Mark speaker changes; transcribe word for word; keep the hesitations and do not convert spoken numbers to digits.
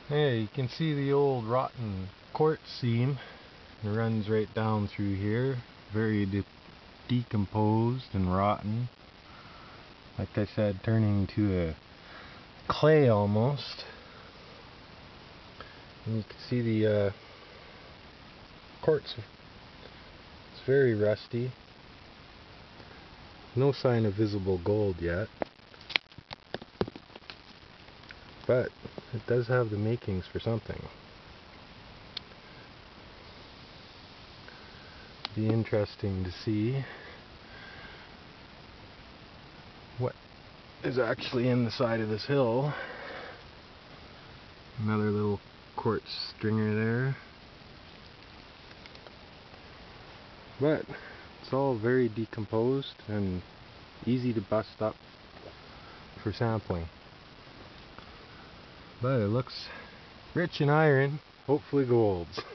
Speaker 1: Hey, you can see the old rotten quartz seam. It runs right down through here. Very de decomposed and rotten. Like I said, turning to a clay almost. And you can see the uh, quartz. It's very rusty. No sign of visible gold yet. But it does have the makings for something. Be interesting to see what is actually in the side of this hill. Another little quartz stringer there. But it's all very decomposed and easy to bust up for sampling. But it looks rich in iron, hopefully golds.